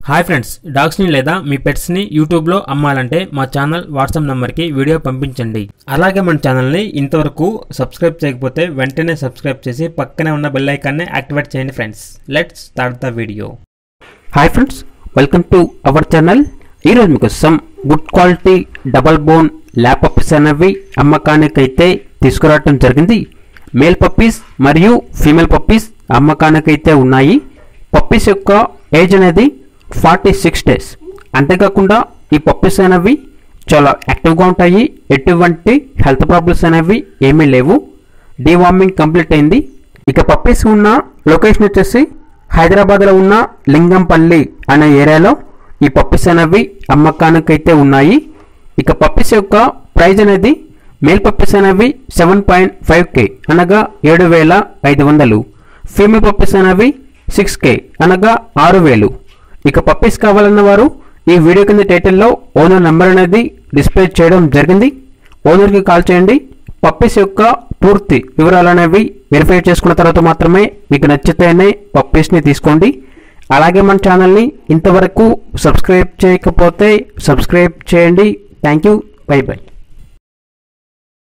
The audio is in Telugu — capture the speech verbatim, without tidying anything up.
హాయ్ ఫ్రెండ్స్, డాగ్స్ని లేదా మీ పెట్స్ని యూట్యూబ్లో అమ్మాలంటే మా ఛానల్ వాట్సాప్ నెంబర్కి వీడియో పంపించండి. అలాగే మన ఛానల్ని ఇంతవరకు సబ్స్క్రైబ్ చేయకపోతే వెంటనే సబ్స్క్రైబ్ చేసి పక్కనే ఉన్న బెల్ ఐకాన్ని యాక్టివేట్ చేయండి friends. Let's start the video. Hi friends, welcome to our channel. ఈరోజు మీకు some good quality double bone lab puppies అనేవి అమ్మకానికైతే తీసుకురావడం జరిగింది. మేల్ పప్పీస్ మరియు ఫీమేల్ పప్పీస్ అమ్మకానికైతే ఉన్నాయి. పప్పీస్ యొక్క ఏజ్ అనేది ఫార్టీ సిక్స్ డేస్. అంతేకాకుండా ఈ పప్పీస్ అనేవి చాలా యాక్టివ్గా ఉంటాయి. ఎటువంటి హెల్త్ ప్రాబ్లమ్స్ అనేవి ఏమీ లేవు. డీవార్మింగ్ కంప్లీట్ అయింది. ఇక పప్పీస్ ఉన్న లొకేషన్ వచ్చేసి హైదరాబాద్లో ఉన్న లింగంపల్లి అనే ఏరియాలో ఈ పప్పీస్ అనేవి అమ్మకానికైతే ఉన్నాయి. ఇక పప్పీస్ యొక్క ప్రైజ్ అనేది మేల్ పప్పీస్ అనేవి సెవెన్ పాయింట్ ఫైవ్ కే అనగా ఏడు వేల ఐదు వందలు ఫీమేల్ పప్పీస్ అనేవి సిక్స్ కే అనగా ఆరు వేలు. ఇక పప్పీస్ కావాలన్న వారు ఈ వీడియో కింద టైటిల్లో ఓనర్ నెంబర్ అనేది డిస్ప్లే చేయడం జరిగింది. ఓనర్కి కాల్ చేయండి. పప్పీస్ యొక్క పూర్తి వివరాలు అనేవి వెరిఫై చేసుకున్న తర్వాత మాత్రమే మీకు నచ్చితేనే పప్పీస్ని తీసుకోండి. అలాగే మన ఛానల్ని ఇంతవరకు సబ్స్క్రైబ్ చేయకపోతే సబ్స్క్రైబ్ చేయండి. Thank you. Bye by.